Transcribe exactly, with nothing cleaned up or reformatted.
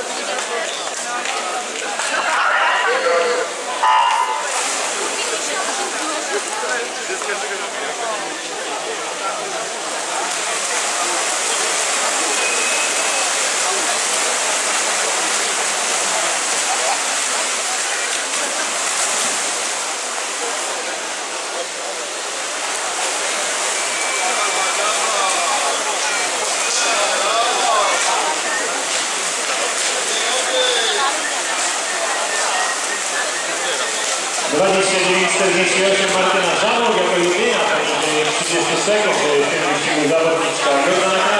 dwadzieścia dziewięć czterdzieści osiem Martyna Żanok jako jedyna, także trzydzieści sekund w tym wyścigu zawodniczka.